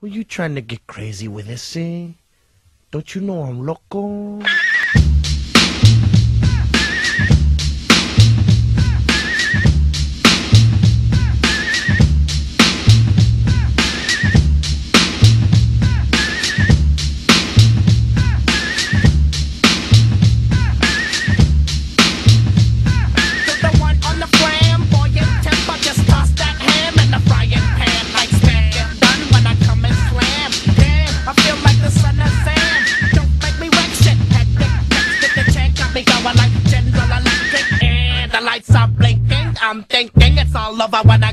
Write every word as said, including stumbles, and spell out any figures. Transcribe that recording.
Who you trying to get crazy with this, eh? Don't you know I'm loco? I'm thinking it's all over when I